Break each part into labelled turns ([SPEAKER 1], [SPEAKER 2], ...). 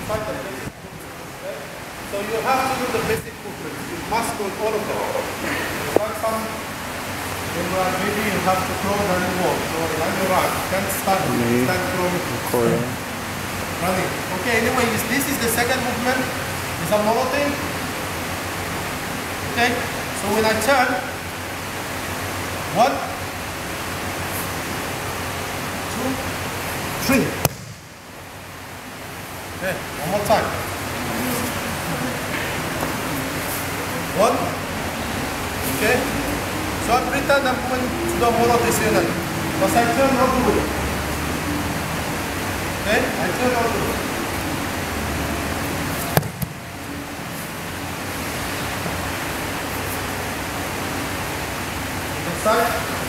[SPEAKER 1] inside the basic movements. Okay? So you have to do the basic movements. You must do all of them. Like some, maybe you have to throw and then walk. So when you run, you can't stand throwing. Running. Okay, anyway, this is the second movement. It's a Morote. Okay, so when I turn, 1, 2, 3. Okay, one more time. 1. Okay, so I pretend I'm going to the Morote Seoi-nage. Because I turn not to it. Okay, I turn not to it. Side.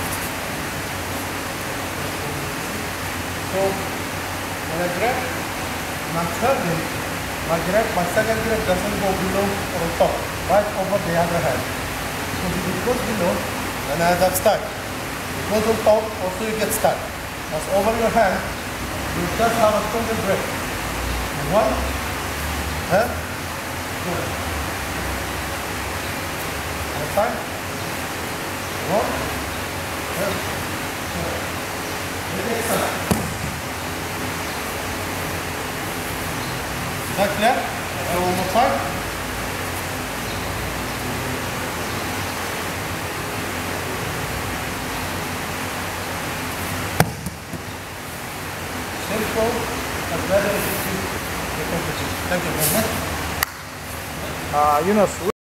[SPEAKER 1] So when I grab, and I'm turning, my second grab doesn't go below or top, right over the other hand. So if it goes below, then I end up stuck. If it goes on top, also you get stuck. Because over your hand, you just have a stronger grip. 1, and 2. One time. 1, 2. Is that clear? So one more time. Simple, but very effective. Thank you very much.
[SPEAKER 2] Younes.